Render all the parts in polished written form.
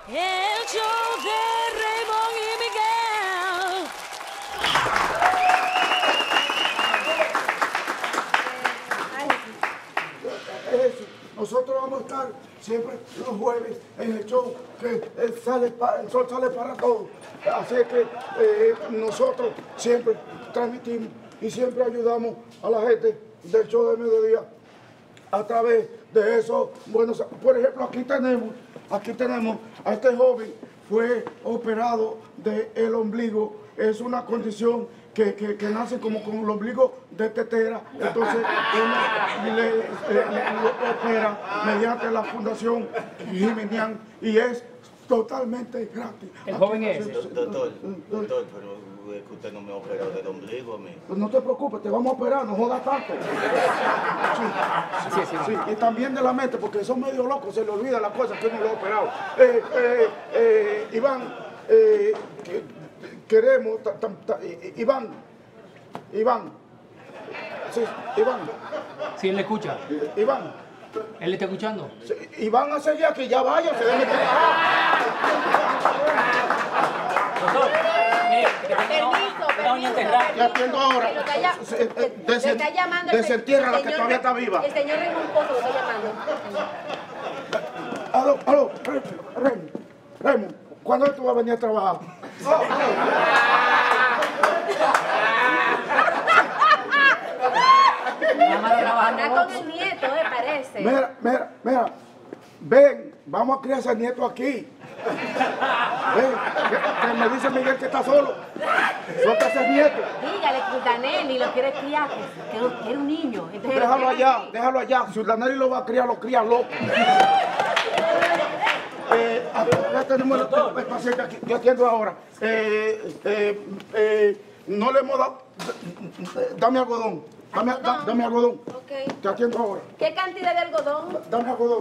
El show de Raymond y Miguel. Nosotros vamos a estar siempre los jueves en el show que el sol sale para todos. Así que nosotros siempre transmitimos y siempre ayudamos a la gente del show de mediodía a través de eso. Bueno, por ejemplo, aquí tenemos a este joven, fue operado del ombligo. Es una condición que nace como con el ombligo de tetera. Entonces, lo opera mediante la Fundación Jimenian y es totalmente gratis. ¿El joven es? Doctor, pero es que usted no me ha operado del ombligo a mí. Pues no te preocupes, te vamos a operar, no jodas tanto. Sí, y también de la mente, porque son medio locos, se le olvida las cosas que uno lo ha operado. Iván, queremos, Iván, sí, Iván. Sí, él le escucha. Iván. ¿Él le está escuchando? Sí, Iván a seguir que ya vaya, se debe trabajar. Doctor, Te atiendo ahora. Desentierra la que todavía está viva. El señor Raymond Pozo lo está llamando. Aló, Raymond, ¿cuándo tú vas a venir a trabajar? Está con el nieto, parece. Mira, ven, vamos a criar ese nieto aquí. Ven, que me dice Miguel que está solo. Suelta ese nieto. Dígale que Danelli lo quiere criar, que era un niño. Entonces, déjalo allá. Si Danelli lo va a criar, lo cría loco. Ya tenemos el paciente aquí. Yo atiendo ahora. No le hemos dado. Dame algodón. Dame algodón. Okay. Te atiendo ahora. ¿Qué cantidad de algodón? Dame algodón.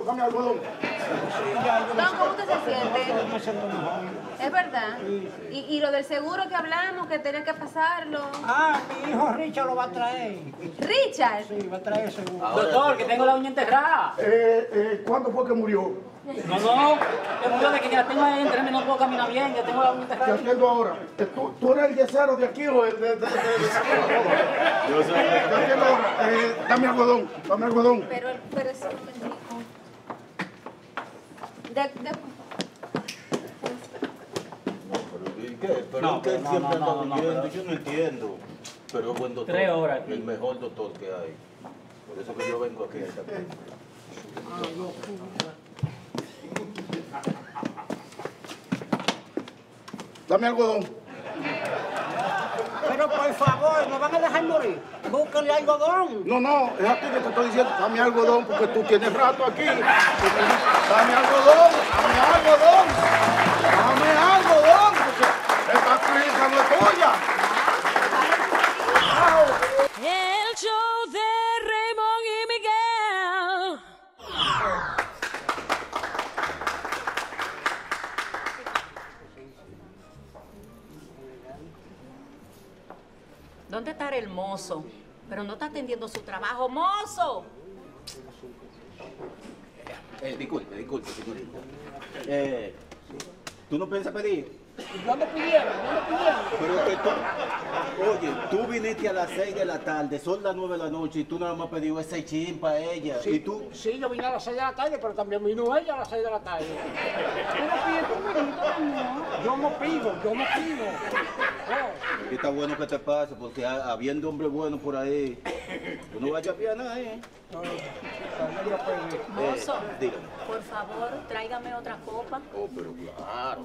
Don, ¿cómo usted se siente? Es verdad. Y lo del seguro que hablamos, que tenía que pasarlo. Ah, mi hijo Richard lo va a traer. ¿Richard? Sí, va a traer seguro. Doctor, que tengo la uña enterrada. ¿Cuándo fue que murió? No, que murió de que ya tengo ahí entre mí, no puedo caminar bien, que tengo la uña Te enterrada. atiendo ahora. ¿Tú eres el yesero de aquí o el de Yo soy Te atiendo ahora. Dame algodón. Pero es un momentico. ¿Y qué? Pero es que él siempre anda durmiendo, yo no entiendo. Pero es buen doctor. 3 horas aquí. El mejor doctor que hay. Por eso que yo vengo aquí a esta casa. Dame algodón. Pero por favor, ¿no van a dejar morir? Búsquenle algodón. No, es a ti que te estoy diciendo. Dame algodón porque tú tienes rato aquí. Dame algodón. Porque esta clínica no es tuya. El show de Raymond y Miguel. ¿Dónde está el mozo? Pero no está atendiendo su trabajo. ¡Mozo! Disculpe, señorita. ¿Tú no piensas pedir? ¿Dónde pidieron? Pero que tú, oye, tú viniste a las 6 de la tarde, son las 9 de la noche y tú nada más pediste ese chin para ella. Sí, Y tú, sí, yo vine a las 6 de la tarde, pero también vino ella a las 6 de la tarde. Yo no pido. No. y está bueno que te pase, porque habiendo hombres buenos por ahí, tú no vayas a pillar nada, ¿eh? Mozo, Dígame. por favor, tráigame otra copa. Oh, pero claro.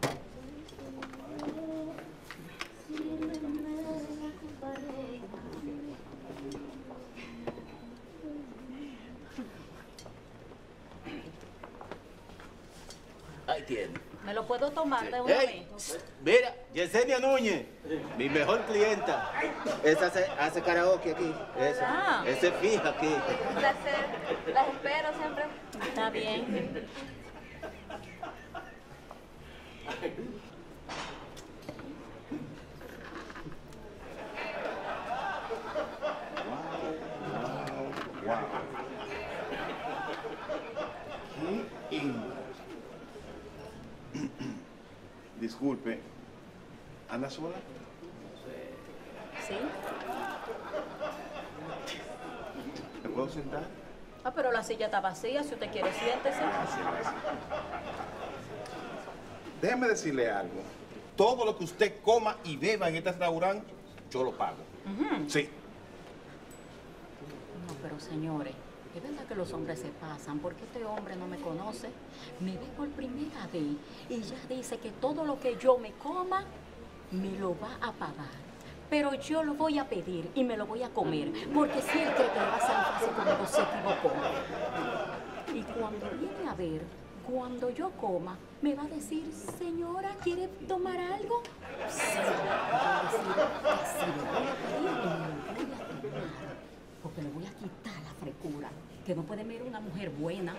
Ahí tiene. ¿Me lo puedo tomar de una Hey, vez? mira, Yesenia Núñez, mi mejor clienta. Esa hace karaoke aquí. Ah. Esa es fija aquí. Un placer. Las espero siempre. Está bien. Disculpe, ¿anda sola? ¿Sí? ¿Me puedo sentar? Ah, pero la silla está vacía. Si usted quiere, siéntese. Déjeme decirle algo. Todo lo que usted coma y beba en este restaurante, yo lo pago. Sí. No, pero señores, es verdad que los hombres se pasan, porque este hombre no me conoce. Me ve por primera vez y ya dice que todo lo que yo me coma, me lo va a pagar. Pero yo lo voy a pedir y me lo voy a comer, porque si él cree que le va a salir fácil conmigo, se equivocó. Y cuando viene a ver, cuando yo coma, me va a decir, señora, ¿quiere tomar algo? Sí, me va a decir que sí, le voy a pedir y me lo voy a tomar, porque le voy a quitar la frescura, que no puede ver una mujer buena.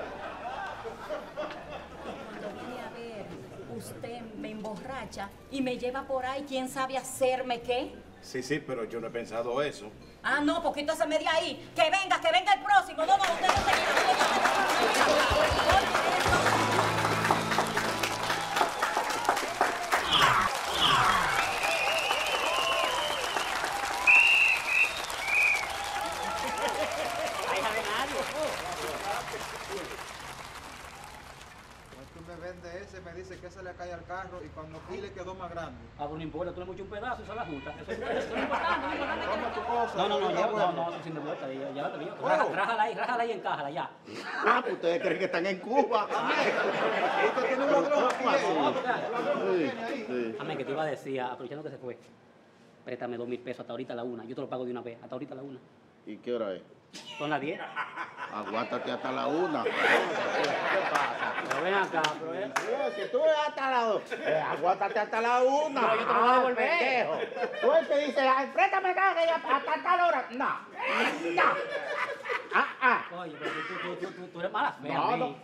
Y cuando viene a ver, usted me emborracha y me lleva por ahí, ¿quién sabe hacerme qué? Sí, pero yo no he pensado eso. Ah, no, poquito se me de ahí. Que venga el próximo. No, usted no se Me vende ese, me dice que se le cae al carro y cuando aquí le quedó más grande. Ah, pero no importa, tú le mucho un pedazo y se la junta. Eso es importante, no es importante. Toma tu cosa. No, sin de vuelta, ya la tenía. Rájala ahí y encájala ya. Ah, pues ustedes creen que están en Cuba. Usted tiene un ladrón aquí. Amén, que te iba a decir, aprovechando que se fue, préstame 2.000 pesos hasta ahorita a la 1. Yo te lo pago de una vez, hasta ahorita a la 1. ¿Y qué hora es? Son las 10. Aguántate hasta la 1. ¿Qué pasa? Pero ven acá, pero ven. Si tú ves hasta la 2, aguántate hasta la 1. Pero yo te lo voy a devolver. Pendejo. Tú el que dice, "Ay, préstame acá hasta tal hora". No. Oye, pero tú eres mala fea. No, a mí. no.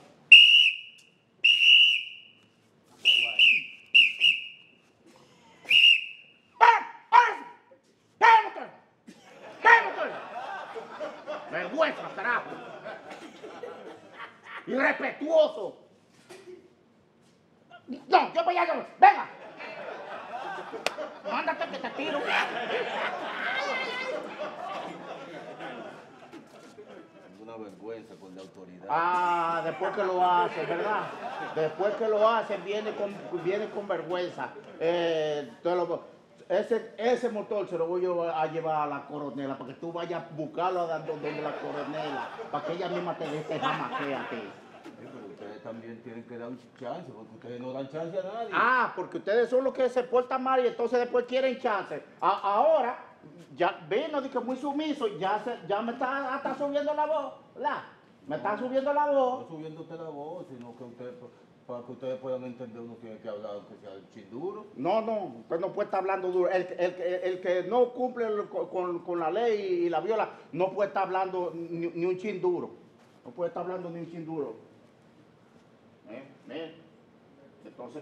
Vergüenza, carajo. Irrespetuoso. No, yo voy a llevar. Venga. Mándate que te tiro. Una vergüenza con la autoridad. Después que lo hacen, ¿verdad? Después que lo hacen, viene con vergüenza. Ese motor se lo voy a llevar a la coronela para que tú vayas a buscarlo donde la coronela, para que ella misma te deje jamaquea a ti. Pero ustedes también tienen que dar un chance, porque ustedes no dan chance a nadie. Porque ustedes son los que se portan mal y entonces después quieren chance. Ahora, ya vino, dije muy sumiso, ya me está subiendo la voz, ¿verdad? Me está subiendo la voz. No subiendo usted la voz, sino que ustedes, para que ustedes puedan entender, uno tiene que hablar aunque sea un chin duro. No, usted no puede estar hablando duro. El que no cumple con la ley y la viola, no puede estar hablando ni un chin duro. No puede estar hablando ni un chin duro. Entonces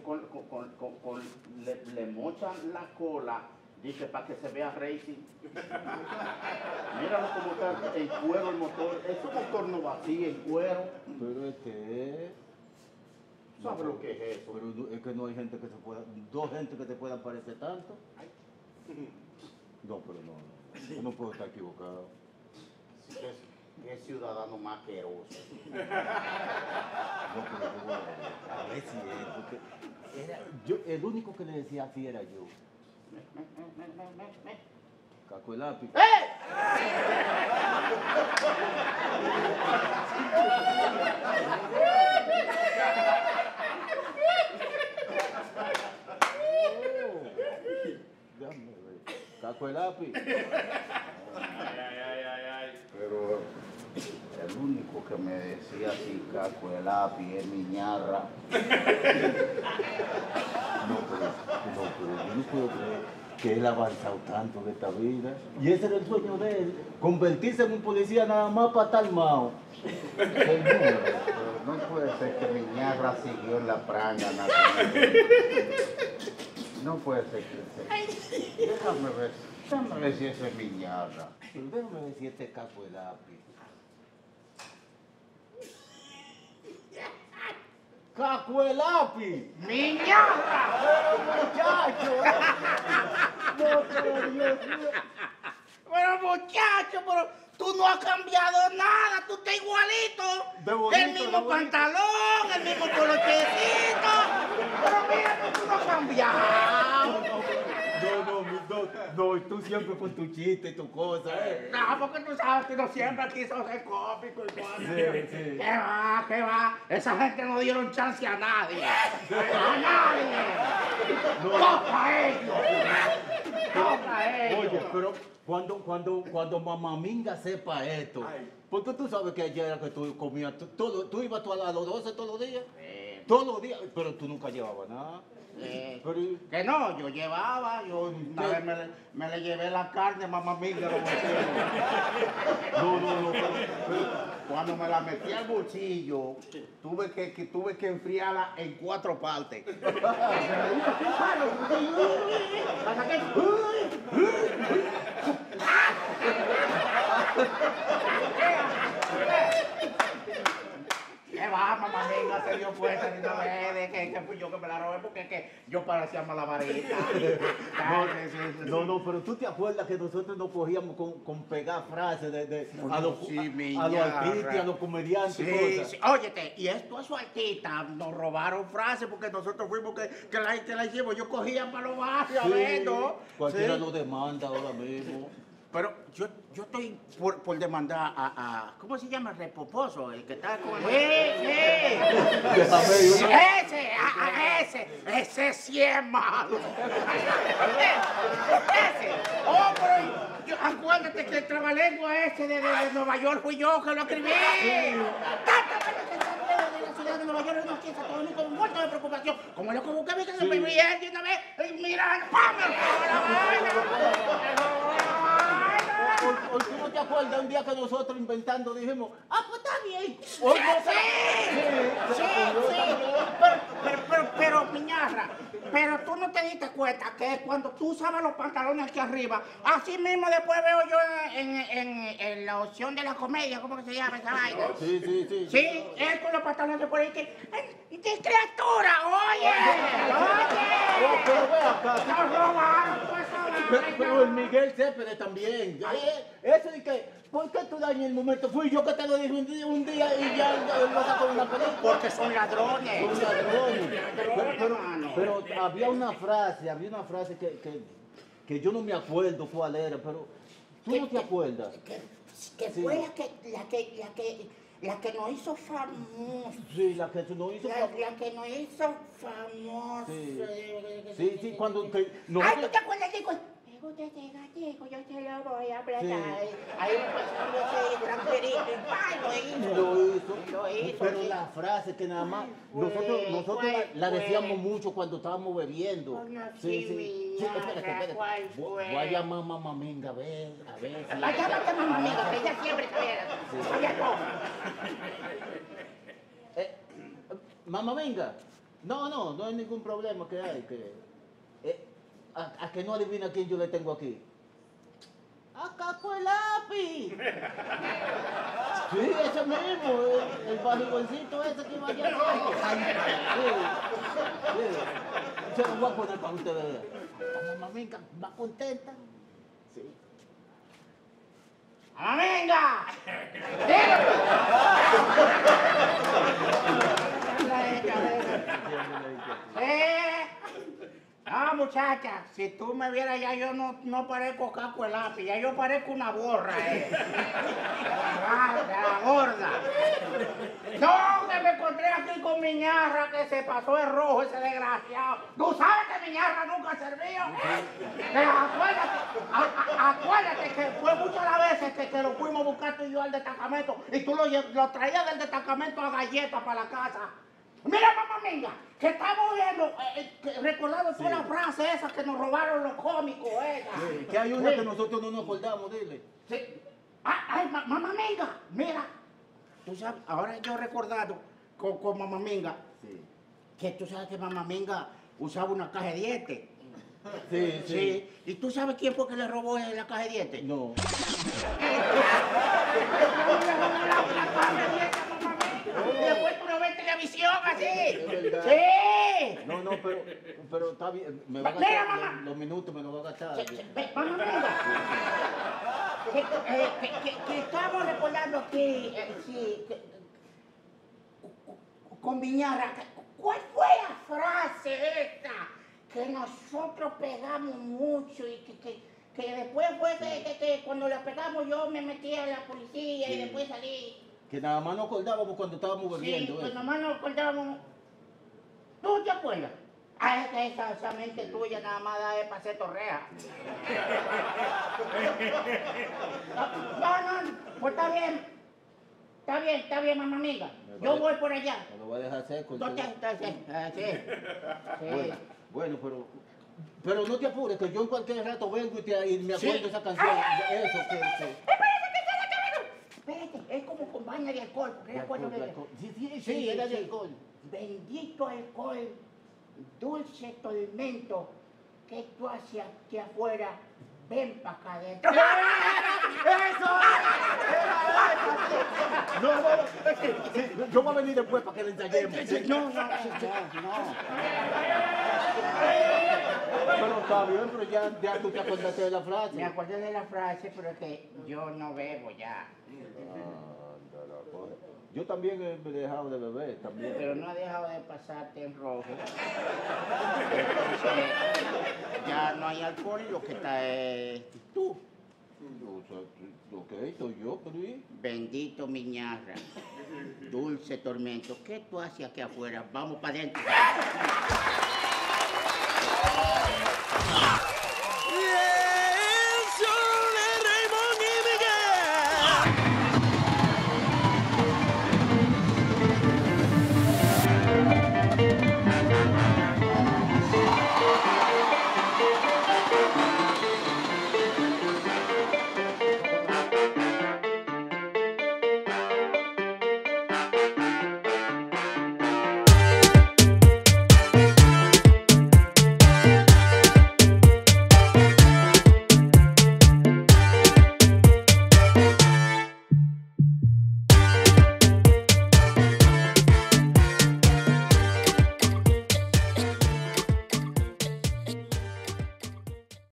le mochan la cola, dice, para que se vea racing. Míralo como está en cuero el motor. Ese motor no va así, en cuero. Pero es que... ¿Sabes lo que es eso? Pero es que no hay gente que se pueda... Dos gente que te puedan parecer tanto. No, pero no. Uno puede estar equivocado. Es ciudadano más asqueroso. No, pero bueno, a ver si es, porque el único que le decía así era yo. Caco el lápiz. Caco el lápiz. Pero el único que me decía así, Caco el lápiz, es mi ñarra. No, pero yo no puedo creer que él ha avanzado tanto de esta vida. Y ese era el sueño de él, convertirse en un policía nada más para estar mao. Señor, no puede ser que mi ñarra siguió en la pranga nacional. No puede ser que... Déjame ver si ese es mi ñarra. Pero déjame ver si este Caco el lápiz. ¡Cacuelapi! ¡Miñarra! ¡Muchacho! No, pero Dios mío. Pero muchacho, pero tú no has cambiado nada, tú estás igualito. De bonito, el mismo de bonito. pantalón, el mismo colochecito. Pero mira, tú no has cambiado. No, y tú siempre con tu chiste y tu cosa, No, porque tú sabes que no siempre quiso ser cómico y cosas. Sí. ¿Qué va? Esa gente no dieron chance a nadie. A nadie. No para ellos. No para ellos. Oye, pero cuando Mamá Minga sepa esto, porque tú sabes que ayer era que tú comías, tú ibas a los 12 todos los días. Todos los días, pero tú nunca llevabas nada. Que no, yo llevaba, una vez me le llevé la carne a Mamá Minga. No, Cuando me la metí al bolsillo, tuve que enfriarla en 4 partes. ¿Qué va, Mamá Minga? Se dio cuenta de una vez de que fui yo que me la robé porque es que yo parecía malabarista. No, pero tú te acuerdas que nosotros nos cogíamos con pegar frases a los artistas, a los comediantes y cosas. Sí. Óyete, y estos artistas nos robaron frases porque nosotros fuimos que la hicimos. Yo cogía para los barrios a ver, ¿no? Cualquiera lo demanda ahora mismo. Pero yo estoy por demandar a ¿cómo se llama? Repoposo, el que está con ese sí es malo. Ese. Oh, pero acuérdate que el trabalengua ese de Nueva York fui yo que lo escribí. De la ciudad de Nueva York no piensa todo mundo muerto de preocupación. Como lo que busqué que se me ríe de una vez, mira, ¡pam! ¿O tú no te acuerdas un día que nosotros inventando dijimos, pues está bien? Pero, Miñarra, pero tú no te diste cuenta que cuando tú usabas los pantalones aquí arriba, así mismo después veo yo en la opción de la comedia, ¿cómo que se llama esa vaina? Sí. Sí, él con los pantalones por ahí ¡qué criatura! ¡Oye! Pero ve acá. ¡Nos robaron toda esa vaina! Pero el Miguel Céspedes también. Eso de que, ¿por qué tú dañas el momento? Fui yo que te lo dije un día y ya lo sacó una película. Porque son ladrones. Pero había una frase que yo no me acuerdo cuál era, pero tú no te acuerdas. Que fue la que nos hizo famosos. Sí, la que nos hizo famosos. La que nos hizo famosos. Sí, cuando... Ay, ¿tú te acuerdas, chico? Usted gatico, yo te lo voy a apretar. Ahí me pasó ese gran perito y lo hizo. Pero la frase que nada más, nosotros la decíamos mucho cuando estábamos bebiendo. Sí, espérate. Voy a llamar a Mamá Minga, a ver. Llámate a Mamá Minga, que ella siempre está Mamá Minga, no hay ningún problema que hay. ¿A que no adivina quién yo le tengo aquí? ¡A Cacuelapi! Sí, ese mismo, el barrigoncito ese que iba allá. Sí. Se lo voy a poner para ustedes. La Mamá Minga va contenta. Sí. ¡Mamá Minga! No, muchacha, si tú me vieras ya yo no parezco Caco el lápiz, ya yo parezco una borra, de la gorda. No, que me encontré aquí con Miñarra, que se pasó de rojo ese desgraciado. ¿Tú sabes que Miñarra nunca sirvió? Acuérdate que fue muchas las veces que lo fuimos a buscar tú y yo al destacamento y tú lo traías del destacamento a galletas para la casa. Mira, Mamá Minga, que estamos viendo, recordando toda la frase esa que nos robaron los cómicos, Sí, que hay una que nosotros no nos acordamos, dile. Sí. Ay, Mamá Minga, mira. Tú sabes, ahora yo he recordado con Mamá Minga, que tú sabes que Mamá Minga usaba una caja de dientes. Sí. ¿Y tú sabes quién fue que le robó la caja de dientes? No. Y después tú lo ves televisión así. Es verdad. Sí. No, pero está bien. Me va a Mira, gastar mamá. los minutos, me lo va a gastar. Mamá, que estamos recordando que, sí, con Viñarra, ¿cuál fue la frase esta que nosotros pegamos mucho y que después fue que cuando la pegamos yo me metí a la policía y después salí? Que nada más nos acordábamos cuando estábamos Sí, bebiendo. pues nada más nos acordábamos. ¿Tú te acuerdas? Ah, es que esa mente tuya nada más da de pase torrea. No, pues está bien, mamá amiga. Yo voy por allá. Me lo voy a dejar seco. No te sí. Bueno, pero no te apures, que yo en cualquier rato vengo y me acuerdo de esa canción. Eso, que... Espérate, es como con baña de alcohol. ¿Qué acuerdo de eso? Sí, era de alcohol. Bendito alcohol, dulce tormento, que tú hacia aquí afuera, ven para acá adentro. ¡Eso! No, es que sí, yo voy a venir después para que le ensayemos. No. Pero está bien, pero ya tú te acordaste de la frase. Me acordé de la frase, pero es que yo no bebo ya. Yo también he dejado de beber, también. Pero no he dejado de pasarte en rojo. Entonces, ya no hay alcohol y lo que está es tú. Lo que estoy yo, pero ¿y? Bendito Miñarra, dulce tormento. ¿Qué tú haces aquí afuera? Vamos para adentro.